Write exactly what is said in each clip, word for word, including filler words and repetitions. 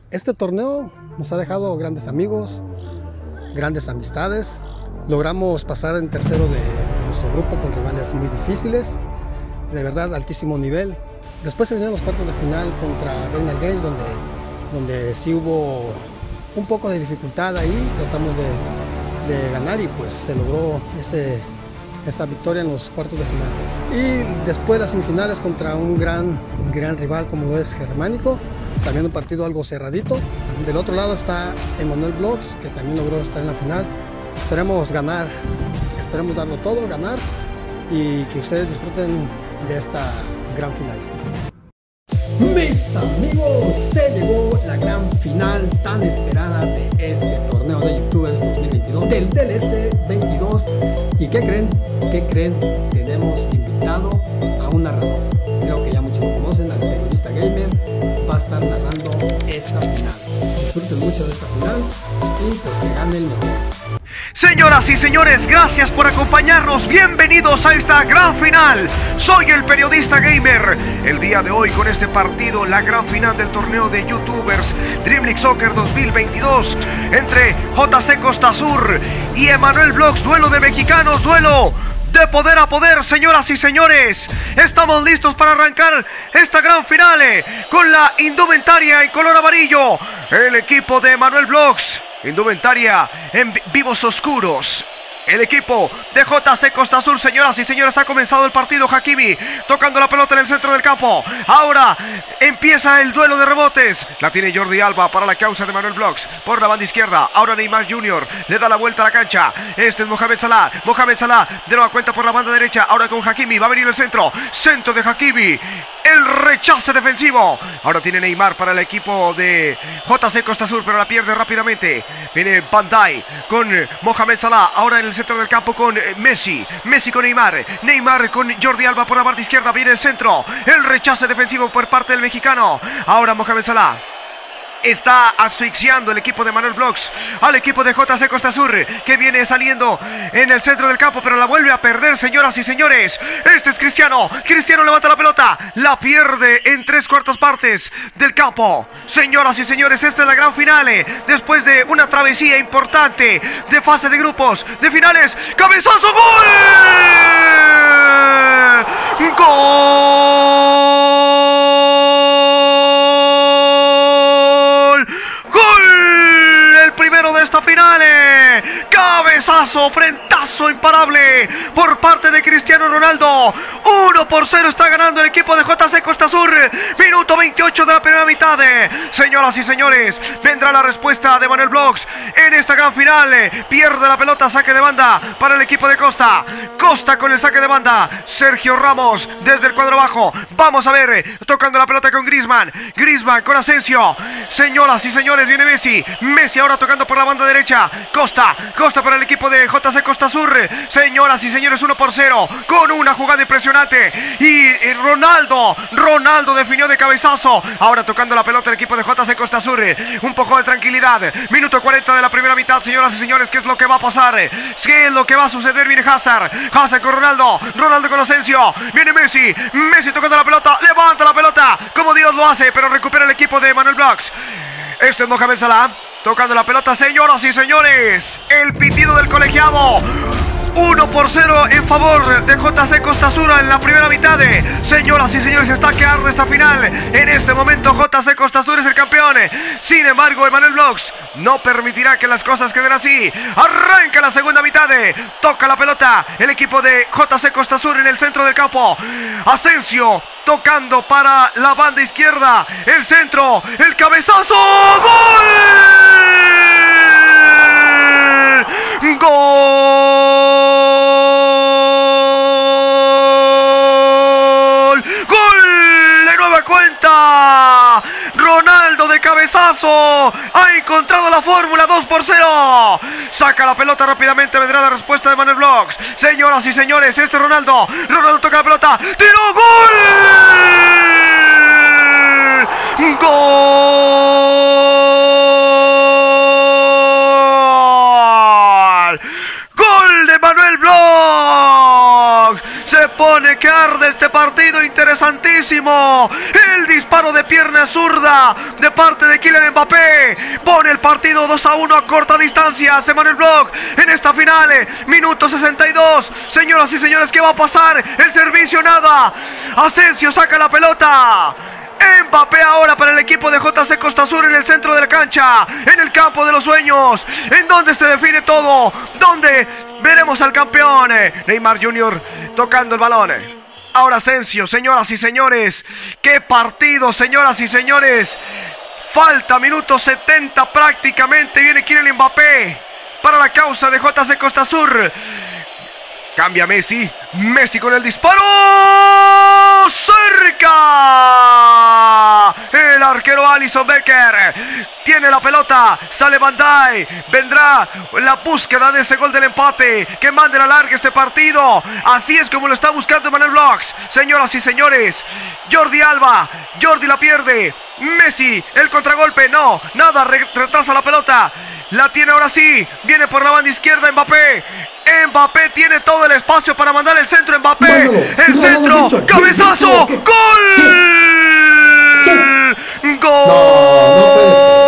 Este torneo nos ha dejado grandes amigos, grandes amistades. Logramos pasar en tercero de, de nuestro grupo con rivales muy difíciles, de verdad altísimo nivel. Después se vinieron los cuartos de final contra Reynal Games, donde, donde sí hubo un poco de dificultad ahí, tratamos de, de ganar y pues se logró ese, esa victoria en los cuartos de final. Y después las semifinales contra un gran, gran rival como lo es Germánico, también un partido algo cerradito. Del otro lado está Emanuel Blogs, que también logró estar en la final. Esperemos ganar, esperemos darlo todo, ganar y que ustedes disfruten de esta gran final. Mis amigos, se llegó la gran final tan esperada de este torneo de YouTubers dos mil veintidós, del D L S veintidós. ¿Y qué creen? ¿Qué creen? Tenemos invitado a un narrador. Creo que ya muchos lo conocen, al periodista gamer. Va a estar narrando esta final. Disfruten mucho de esta final y pues que gane el mejor. Señoras y señores, gracias por acompañarnos, bienvenidos a esta gran final. Soy el periodista gamer. El día de hoy con este partido, la gran final del torneo de YouTubers Dream League Soccer dos mil veintidós entre J C Costa Sur y Emanuel Blogs, duelo de mexicanos, duelo de poder a poder. Señoras y señores, estamos listos para arrancar esta gran final con la indumentaria en color amarillo. El equipo de Emanuel Blogs, indumentaria en vivos oscuros. El equipo de J C Costa Sur, señoras y señores, ha comenzado el partido. Hakimi tocando la pelota en el centro del campo. Ahora empieza el duelo de rebotes. La tiene Jordi Alba para la causa de Emanuel Blogs por la banda izquierda. Ahora Neymar junior le da la vuelta a la cancha. Este es Mohamed Salah. Mohamed Salah de nueva cuenta por la banda derecha. Ahora con Hakimi. Va a venir el centro. Centro de Hakimi. El rechace defensivo. Ahora tiene Neymar para el equipo de J C Costa Sur, pero la pierde rápidamente. Viene Van Dijk con Mohamed Salah. Ahora en el centro del campo con Messi. Messi con Neymar. Neymar con Jordi Alba por la parte izquierda. Viene el centro. El rechace defensivo por parte del mexicano. Ahora Mohamed Salah. Está asfixiando el equipo de Emanuel Blogs al equipo de J C Costa Sur, que viene saliendo en el centro del campo, pero la vuelve a perder, señoras y señores. Este es Cristiano. Cristiano levanta la pelota, la pierde en tres cuartas partes del campo. Señoras y señores, esta es la gran final después de una travesía importante de fase de grupos, de finales. ¡Cabezazo! ¡Gol! ¡Gol! De esta final, cabezazo, frentazo imparable por parte de Cristiano Ronaldo. Uno por cero está ganando el equipo de J C Costa Sur. Minuto veintiocho de la primera mitad. Señoras y señores, vendrá la respuesta de Emanuel Blogs en esta gran final. Pierde la pelota, saque de banda para el equipo de Costa. Costa con el saque de banda. Sergio Ramos desde el cuadro bajo. Vamos a ver, tocando la pelota con Griezmann. Griezmann con Asensio. Señoras y señores, viene Messi. Messi ahora tocando por la banda derecha. Costa, Costa para el equipo de J C Costa Sur. Señoras y señores, uno por cero con una jugada impresionante. Y Ronaldo, Ronaldo definió de cabezazo. Ahora tocando la pelota el equipo de J C Costa Sur. Un poco de tranquilidad. Minuto cuarenta de la primera mitad, señoras y señores. ¿Qué es lo que va a pasar? ¿Qué es lo que va a suceder? Viene Hazard. Hazard con Ronaldo. Ronaldo con Asensio. Viene Messi. Messi tocando la pelota. Levanta la pelota como Dios lo hace, pero recupera el equipo de Emanuel Blogs. Este es Mohamed Salah tocando la pelota, señoras y señores. El pitido del colegiado. uno por cero en favor de J C Costa Sur en la primera mitad. Señoras y señores, está que arde esta final. En este momento J C Costa Sur es el campeón. Sin embargo, Emanuel Blogs no permitirá que las cosas queden así. Arranca la segunda mitad. Toca la pelota el equipo de J C Costa Sur en el centro del campo. Asensio tocando para la banda izquierda. El centro, el cabezazo. ¡Gol! ¡Gol! ¡Gol! De nueva cuenta. Ronaldo de cabezazo. Ha encontrado la fórmula. Dos por cero. Saca la pelota rápidamente. Vendrá la respuesta de Emanuel Blogs. Señoras y señores, este es Ronaldo. Ronaldo toca la pelota. ¡Tiro! ¡Gol! ¡Gol! ¡Gol de Emanuel Blogs! Se pone pone que arde este partido interesantísimo. El disparo de pierna zurda de parte de Kylian Mbappé pone el partido dos a uno a corta distancia. Emmanuel Bloch en esta final, minuto sesenta y dos. Señoras y señores, ¿qué va a pasar? El servicio nada. Asensio saca la pelota. Mbappé ahora para el equipo de J C Costa Azul en el centro de la cancha, en el campo de los sueños, en donde se define todo, donde veremos al campeón. Neymar junior tocando el balón. Ahora Asensio, señoras y señores, qué partido, señoras y señores. Falta minuto setenta prácticamente, viene Kylian Mbappé para la causa de J C Costa Azul. Cambia Messi, Messi con el disparo, cerca, el arquero Alisson Becker, tiene la pelota, sale Van Dijk, vendrá la búsqueda de ese gol del empate, que mande a larga este partido, así es como lo está buscando Emmanuel Bloch, señoras y señores. Jordi Alba, Jordi la pierde, Messi, el contragolpe, no, nada, retrasa la pelota, la tiene ahora sí, viene por la banda izquierda Mbappé, Mbappé tiene todo el espacio para mandar el centro. Mbappé, Mándalo, el no, centro, no, no, cabezazo, ¿qué? ¡Gol! ¿Qué? ¡Gol! No, no puede ser.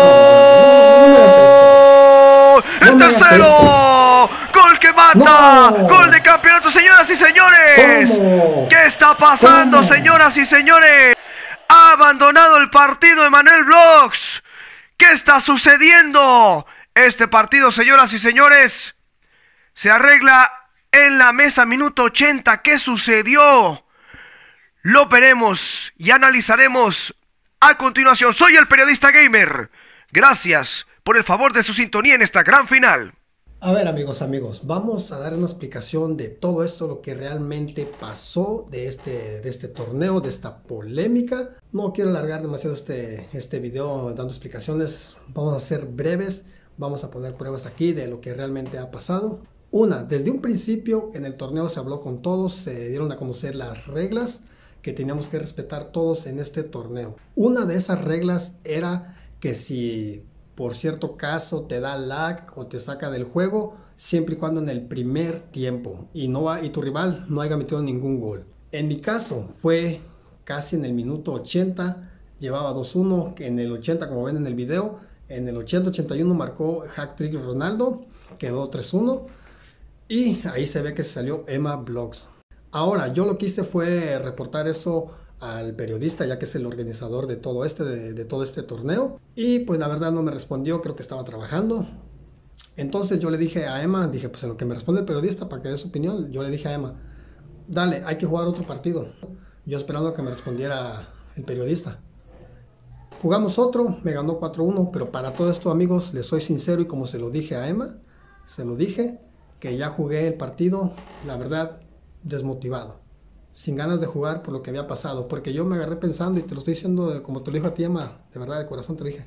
No, no, no, no el no tercero, gol que mata, no. Gol de campeonato, señoras y señores. ¿Cómo? ¿Qué está pasando, ¿Cómo? señoras y señores? Ha abandonado el partido Emmanuel Bloch. ¿Qué está sucediendo? Este partido, señoras y señores, se arregla en la mesa, minuto ochenta. ¿Qué sucedió? Lo veremos y analizaremos a continuación. Soy el periodista gamer. Gracias por el favor de su sintonía en esta gran final. A ver, amigos, amigos, vamos a dar una explicación de todo esto, lo que realmente pasó de este, de este torneo, de esta polémica. No quiero alargar demasiado este, este video dando explicaciones. Vamos a ser breves. Vamos a poner pruebas aquí de lo que realmente ha pasado. Una, desde un principio en el torneo se habló con todos, se dieron a conocer las reglas que teníamos que respetar todos en este torneo. Una de esas reglas era que si por cierto caso te da lag o te saca del juego, siempre y cuando en el primer tiempo y, no va, y tu rival no haya metido ningún gol. En mi caso fue casi en el minuto ochenta, llevaba dos uno, en el ochenta como ven en el video, en el ochenta ochenta y uno marcó hat-trick Ronaldo, quedó tres uno. Y ahí se ve que se salió Emma Bloch. Ahora, yo lo que hice fue reportar eso al periodista, ya que es el organizador de todo este, de, de todo este torneo. Y pues la verdad no me respondió, creo que estaba trabajando. Entonces yo le dije a Emma, dije pues en lo que me responde el periodista para que dé su opinión, yo le dije a Emma, dale, hay que jugar otro partido. Yo esperando que me respondiera el periodista. Jugamos otro, me ganó cuatro uno, pero para todo esto, amigos, les soy sincero y como se lo dije a Emma, se lo dije, que ya jugué el partido, la verdad, desmotivado, sin ganas de jugar por lo que había pasado, porque yo me agarré pensando, y te lo estoy diciendo de, como te lo dijo a ti, Emma, de verdad, de corazón te lo dije,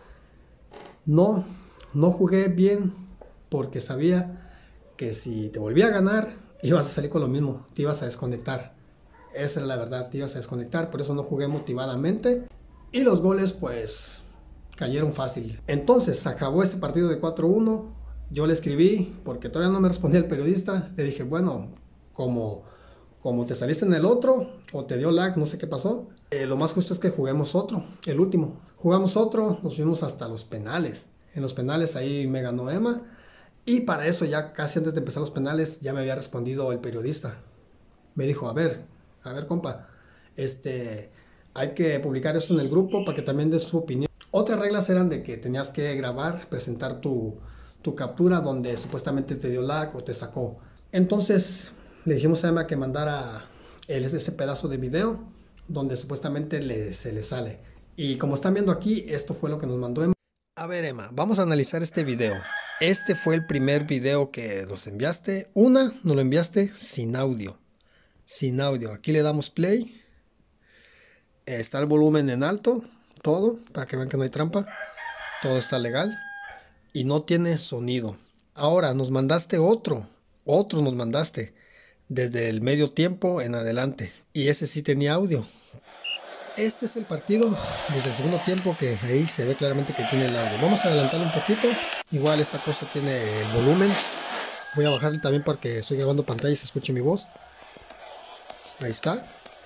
no, no jugué bien, porque sabía que si te volvía a ganar, ibas a salir con lo mismo, te ibas a desconectar, esa era la verdad, te ibas a desconectar, por eso no jugué motivadamente, y los goles, pues, cayeron fácil. Entonces, acabó ese partido de cuatro uno, yo le escribí, porque todavía no me respondía el periodista, le dije, bueno, como, como te saliste en el otro, o te dio lag, no sé qué pasó, eh, lo más justo es que juguemos otro, el último. Jugamos otro, nos fuimos hasta los penales. En los penales ahí me ganó Emma, y para eso ya casi antes de empezar los penales, ya me había respondido el periodista. Me dijo, a ver, a ver compa, este, hay que publicar esto en el grupo para que también des su opinión. Otras reglas eran de que tenías que grabar, presentar tu... tu captura donde supuestamente te dio lag o te sacó. Entonces le dijimos a Emma que mandara el, ese pedazo de video donde supuestamente le, se le sale. Y como están viendo aquí, esto fue lo que nos mandó Emma. A ver, Emma, vamos a analizar este video. Este fue el primer video que nos enviaste. Una, nos lo enviaste sin audio. Sin audio. Aquí le damos play. Está el volumen en alto. Todo, para que vean que no hay trampa. Todo está legal. Y no tiene sonido. Ahora nos mandaste otro. Otro nos mandaste. Desde el medio tiempo en adelante. Y ese sí tenía audio. Este es el partido desde el segundo tiempo, que ahí se ve claramente que tiene el audio. Vamos a adelantarlo un poquito. Igual esta cosa tiene el volumen. Voy a bajarlo también porque estoy grabando pantalla y se escuche mi voz. Ahí está.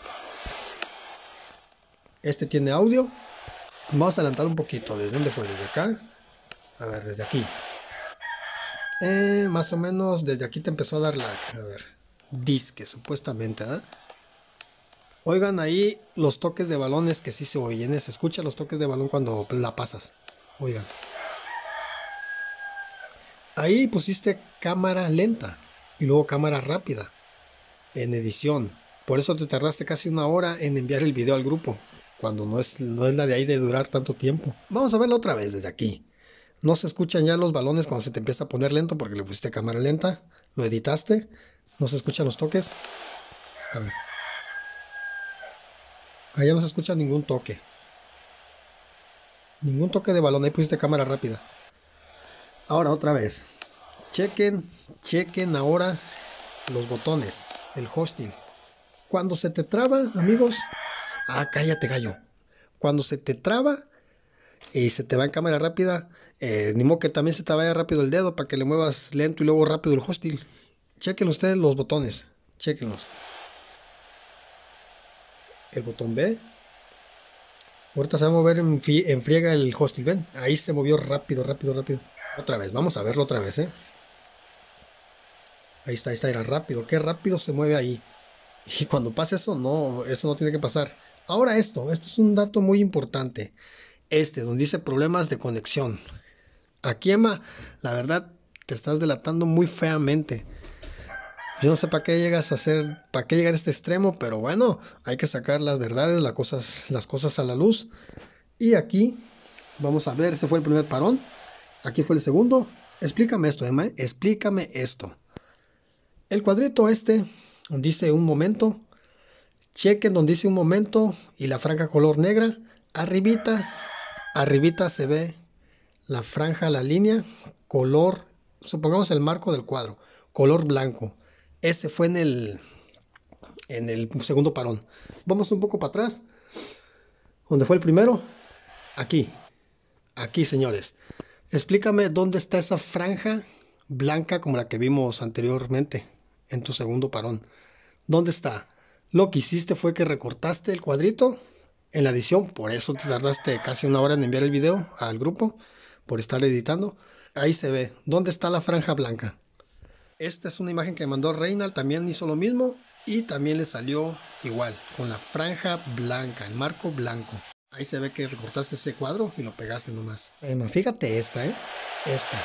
Este tiene audio. Vamos a adelantar un poquito. ¿Desde dónde fue? Desde acá. A ver, desde aquí. Eh, más o menos desde aquí te empezó a dar lag. A ver. Disque, supuestamente, ¿verdad? Oigan ahí los toques de balones que sí se oyen. Se escuchan los toques de balón cuando la pasas. Oigan. Ahí pusiste cámara lenta y luego cámara rápida en edición. Por eso te tardaste casi una hora en enviar el video al grupo, cuando no es, no es la de ahí de durar tanto tiempo. Vamos a verlo otra vez desde aquí. No se escuchan ya los balones cuando se te empieza a poner lento porque le pusiste cámara lenta. Lo editaste. No se escuchan los toques. A ver. Allá no se escucha ningún toque. Ningún toque de balón. Ahí pusiste cámara rápida. Ahora otra vez. Chequen, chequen ahora los botones. El hosting. Cuando se te traba, amigos. Ah, cállate, gallo. Cuando se te traba y se te va en cámara rápida, eh, ni modo que también se te vaya rápido el dedo para que le muevas lento y luego rápido el hosting. Chequen ustedes los botones. Chequenlos. El botón B. Ahorita se va a mover en, en friega el hosting. ¿Ven? Ahí se movió rápido, rápido, rápido. Otra vez. Vamos a verlo otra vez, ¿eh? Ahí está, ahí está. Era rápido. Qué rápido se mueve ahí. Y cuando pasa eso, no, eso no tiene que pasar. Ahora esto. Este es un dato muy importante. Este, donde dice problemas de conexión. Aquí, Emma, la verdad, te estás delatando muy feamente. Yo no sé para qué llegas a hacer, para qué llegar a este extremo, pero bueno, hay que sacar las verdades, las cosas, las cosas a la luz. Y aquí, vamos a ver, ese fue el primer parón. Aquí fue el segundo. Explícame esto, Emma, explícame esto. El cuadrito este, donde dice un momento, chequen donde dice un momento y la franja color negra, arribita, arribita se ve la franja, la línea, color, supongamos el marco del cuadro, color blanco. Ese fue en el, en el segundo parón. Vamos un poco para atrás, donde fue el primero, aquí, aquí señores. Explícame dónde está esa franja blanca como la que vimos anteriormente en tu segundo parón. ¿Dónde está? Lo que hiciste fue que recortaste el cuadrito en la edición, por eso te tardaste casi una hora en enviar el video al grupo, por estar editando. Ahí se ve. ¿Dónde está la franja blanca? Esta es una imagen que mandó Reynald, también hizo lo mismo y también le salió igual, con la franja blanca, el marco blanco. Ahí se ve que recortaste ese cuadro y lo pegaste nomás. Emma, fíjate esta, ¿eh? Esta.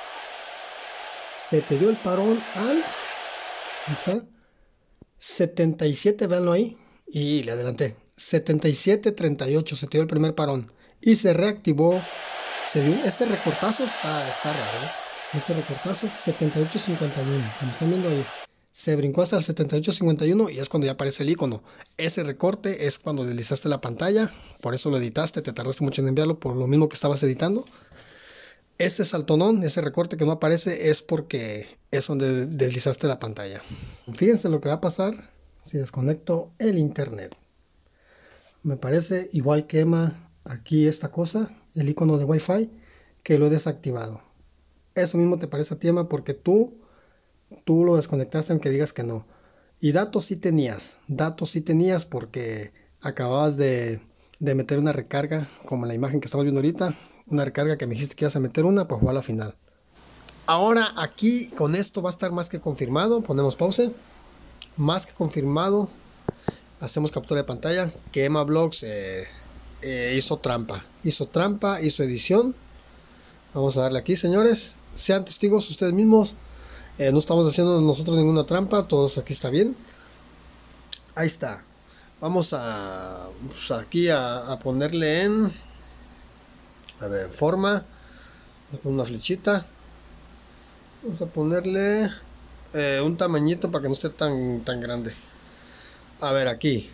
Se te dio el parón al... Ahí está. setenta y siete, véanlo ahí. Y le adelanté. setenta y siete treinta y ocho, se te dio el primer parón. Y se reactivó. Se dio, este recortazo está, está raro, ¿eh? Este recortazo, setenta y ocho cincuenta y uno. Como están viendo ahí. Se brincó hasta el setenta y ocho cincuenta y uno y es cuando ya aparece el icono. Ese recorte es cuando deslizaste la pantalla. Por eso lo editaste, te tardaste mucho en enviarlo por lo mismo que estabas editando. Ese saltonón, ese recorte que no aparece es porque es donde deslizaste la pantalla. Fíjense lo que va a pasar si desconecto el internet. Me parece igual que Emma aquí esta cosa, el icono de Wi-Fi, que lo he desactivado. Eso mismo te parece a ti, Emma, porque tú, tú lo desconectaste aunque digas que no. Y datos sí tenías, datos sí tenías porque acababas de, de meter una recarga, como la imagen que estamos viendo ahorita. Una recarga que me dijiste que ibas a meter una para jugar a la final. Ahora aquí con esto va a estar más que confirmado. Ponemos pausa. Más que confirmado. Hacemos captura de pantalla. Que Emma Vlogs eh, eh, hizo trampa. Hizo trampa, hizo edición. Vamos a darle aquí, señores. Sean testigos ustedes mismos. Eh, no estamos haciendo nosotros ninguna trampa. Todos aquí está bien. Ahí está. Vamos a pues aquí a, a ponerle en... A ver, forma. Vamos a poner una flechita. Vamos a ponerle eh, un tamañito para que no esté tan, tan grande. A ver, aquí.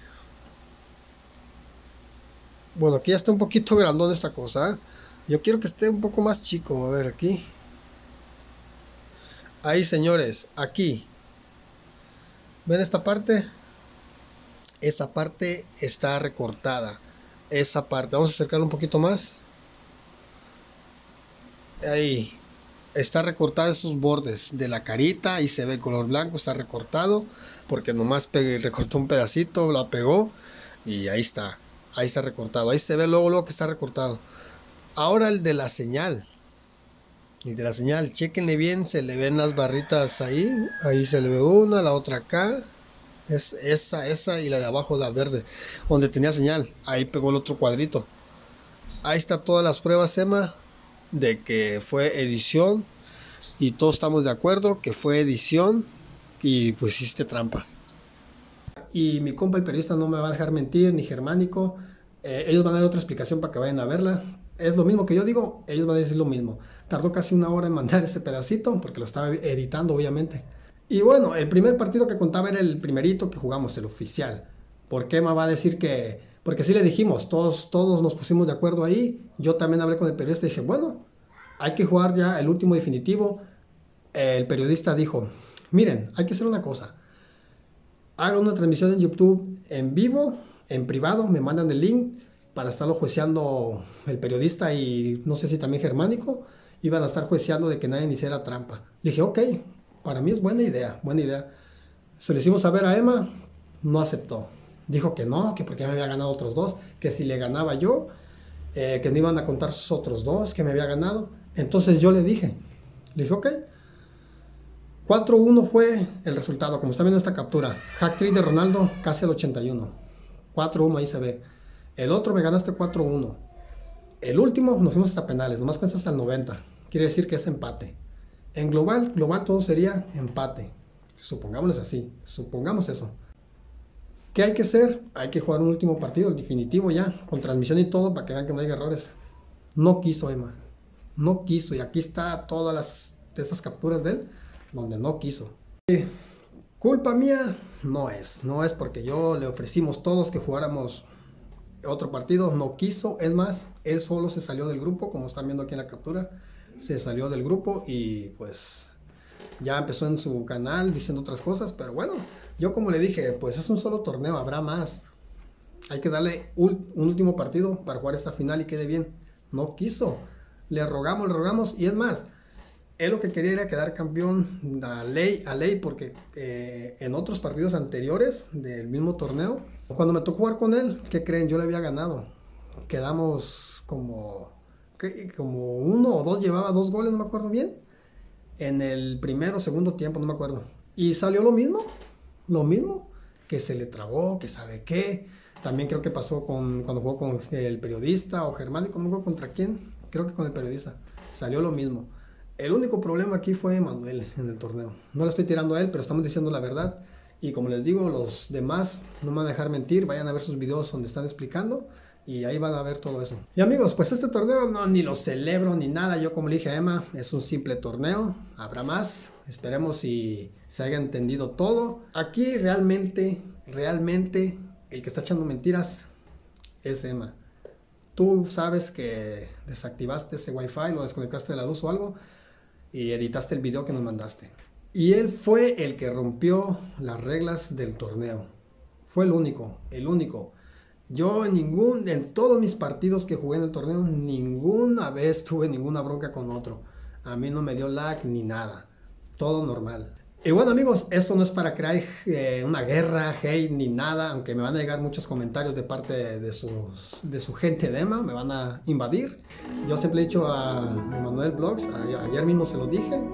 Bueno, aquí ya está un poquito grandón esta cosa, ¿eh? Yo quiero que esté un poco más chico. A ver, aquí. Ahí, señores, aquí. ¿Ven esta parte? Esa parte está recortada. Esa parte. Vamos a acercarlo un poquito más. Ahí. está recortado esos bordes de la carita y se ve el color blanco, está recortado porque nomás pegué, recortó un pedacito, la pegó y ahí está, ahí está recortado, ahí se ve luego, luego que está recortado. Ahora el de la señal, el de la señal, chequenle bien, se le ven las barritas ahí, ahí se le ve una, la otra acá, es esa, esa y la de abajo, la verde, donde tenía señal, ahí pegó el otro cuadrito. Ahí está todas las pruebas, Emma, de que fue edición y todos estamos de acuerdo que fue edición y pues hiciste trampa. Y mi compa el periodista no me va a dejar mentir, ni Germánico, eh, ellos van a dar otra explicación para que vayan a verla. Es lo mismo que yo digo, ellos van a decir lo mismo. Tardó casi una hora en mandar ese pedacito porque lo estaba editando obviamente. Y bueno, el primer partido que contaba era el primerito que jugamos, el oficial. ¿Por qué Emma va a decir que...? Porque sí le dijimos, todos, todos nos pusimos de acuerdo ahí. Yo también hablé con el periodista y dije, bueno, hay que jugar ya el último definitivo. El periodista dijo, miren, hay que hacer una cosa. Hagan una transmisión en YouTube en vivo, en privado, me mandan el link para estarlo jueceando el periodista y no sé si también Germánico. Iban a estar jueceando de que nadie hiciera trampa. Le dije, ok, para mí es buena idea, buena idea. Se lo hicimos saber a Emma, no aceptó. Dijo que no, que porque me había ganado otros dos, que si le ganaba yo, eh, que no iban a contar sus otros dos, que me había ganado. Entonces yo le dije, le dije, ok, cuatro uno fue el resultado, como está viendo esta captura. Hack-trick de Ronaldo, casi al ochenta y uno. cuatro uno ahí se ve. El otro me ganaste cuatro uno. El último nos fuimos hasta penales, nomás cuentas hasta el noventa. Quiere decir que es empate. En global, global todo sería empate. Supongámoslo así, supongamos eso. ¿Qué hay que hacer? Hay que jugar un último partido, el definitivo ya, con transmisión y todo, para que vean que no hay errores. No quiso Emma, no quiso, y aquí está todas las de estas capturas de él, donde no quiso. Y culpa mía no es, no es porque yo le ofrecimos todos que jugáramos otro partido, no quiso, es más, él solo se salió del grupo, como están viendo aquí en la captura, se salió del grupo y pues ya empezó en su canal diciendo otras cosas, pero bueno, yo como le dije, pues es un solo torneo, habrá más. Hay que darle un, un último partido para jugar esta final y quede bien. No quiso. Le rogamos, le rogamos. Y es más, él lo que quería era quedar campeón a ley, a ley, porque eh, en otros partidos anteriores del mismo torneo, cuando me tocó jugar con él, ¿qué creen? Yo le había ganado. Quedamos como, ¿qué? como uno o dos, llevaba dos goles, no me acuerdo bien. En el primero o segundo tiempo, no me acuerdo. Y salió lo mismo. Lo mismo, que se le trabó, que sabe qué. También creo que pasó con cuando jugó con el periodista o Germánico, no jugó contra quién, creo que con el periodista. Salió lo mismo. El único problema aquí fue Manuel en el torneo. No le estoy tirando a él, pero estamos diciendo la verdad. Y como les digo, los demás no me van a dejar mentir. Vayan a ver sus videos donde están explicando y ahí van a ver todo eso. Y amigos, pues este torneo no ni lo celebro ni nada. Yo como le dije a Emma, es un simple torneo. Habrá más. Esperemos si se haya entendido todo. Aquí realmente, realmente, el que está echando mentiras es Emma. Tú sabes que desactivaste ese wifi, lo desconectaste de la luz o algo y editaste el video que nos mandaste. Y él fue el que rompió las reglas del torneo. Fue el único, el único. Yo en ningún, en todos mis partidos que jugué en el torneo, ninguna vez tuve ninguna bronca con otro. A mí no me dio lag ni nada. Todo normal. Y bueno amigos, esto no es para crear eh, una guerra, hate ni nada, aunque me van a llegar muchos comentarios de parte de, de, sus, de su gente de Emma, me van a invadir. Yo siempre he dicho a Emanuel Vlogs, a, ayer mismo se lo dije,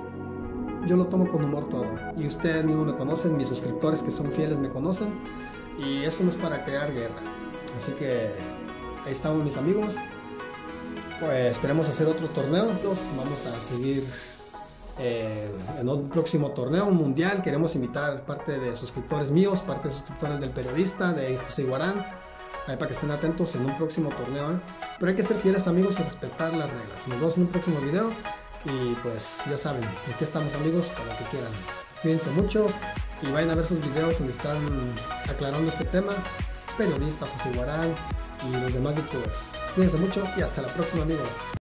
yo lo tomo con humor todo. Y ustedes mismos me conocen, mis suscriptores que son fieles me conocen, y eso no es para crear guerra. Así que ahí estamos mis amigos, pues esperemos hacer otro torneo, vamos a seguir... Eh, en un próximo torneo, un mundial. Queremos invitar parte de suscriptores míos, parte de suscriptores del periodista, de José Guarán, ahí para que estén atentos en un próximo torneo, ¿eh? Pero hay que ser fieles amigos y respetar las reglas. Nos vemos en un próximo video y pues ya saben, aquí estamos amigos para lo que quieran. Cuídense mucho y vayan a ver sus videos donde están aclarando este tema, periodista José Guarán y los demás youtubers. Cuídense mucho y hasta la próxima amigos.